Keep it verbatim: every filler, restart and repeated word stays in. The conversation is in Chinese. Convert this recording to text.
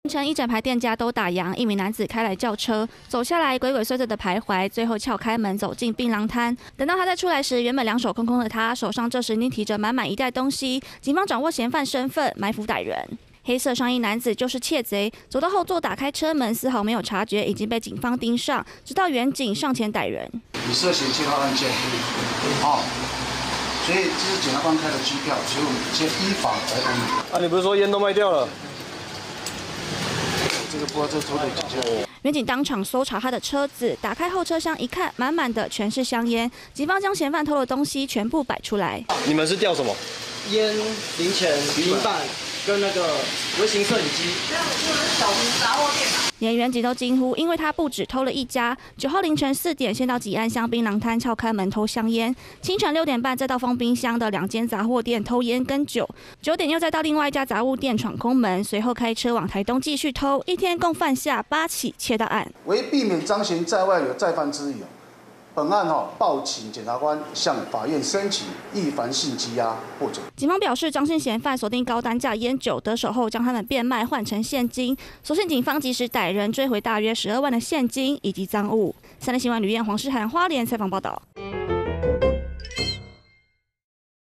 凌晨一整排店家都打烊，一名男子开来轿车，走下来鬼鬼祟祟的徘徊，最后撬开门走进槟榔摊。等到他再出来时，原本两手空空的他，手上这时已经提着满满一袋东西。警方掌握嫌犯身份，埋伏歹人。黑色上衣男子就是窃贼，走到后座打开车门，丝毫没有察觉已经被警方盯上，直到远警上前逮人。 你涉嫌窃盗案件，哦，所以这是检察官开的机票，所以我们先依法来办理。 啊，你不是说烟都卖掉了？ 这个不知道这偷的几件。 远警当场搜查他的车子，打开后车厢一看，满满的全是香烟。警方将嫌犯偷的东西全部摆出来。 你们是调什么？ 烟、零钱、平板跟那个微型摄影机。这样就是小杂货店吧。 连远警都惊呼，因为他不止偷了一家。九号凌晨四点，先到吉安乡槟榔摊撬开门偷香烟；清晨六点半，再到丰滨乡的两间杂货店偷烟跟酒。九点又再到另外一家杂物店闯空门，随后开车往台东继续偷。一天共犯下八起窃盗案。 为避免彰显在外有再犯之虞，本案哈报请检察官向法院申请一凡性羁押获准。 警方表示，张姓嫌犯锁定高单价烟酒，得手后将他们变卖换成现金。所幸警方及时逮人，追回大约十二万的现金以及赃物。三立新闻吕燕、黄诗涵花莲采访报道。